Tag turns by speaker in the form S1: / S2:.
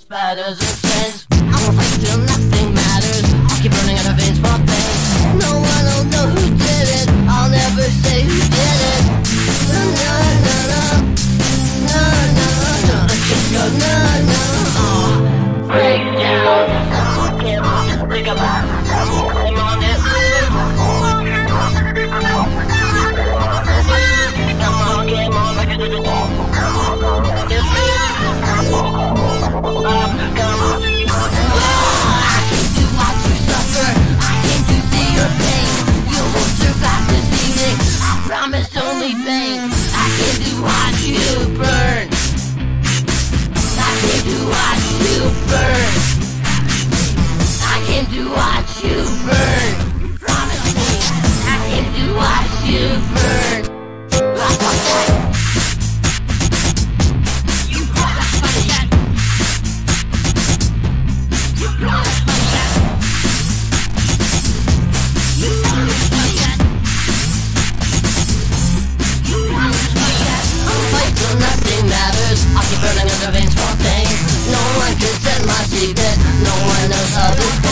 S1: spiders and chains. I won't fight till nothing matters. I'll keep running out of veins for pain. No one will know who did it. I'll never say who did it. No, no, no, no. No, no, no. Just go no, no. Break down. Can't break up. I'm on it. Come on, game on, like I did it. Promise only pain. I came to watch you burn. I came to watch you burn. I came to watch you burn. Promise me. I came to watch you burn. You promised my shit. You promised my shit. You promised my shit. Nothing matters. I'll keep burning under veins for pain. No one can set my secret. No one knows of this.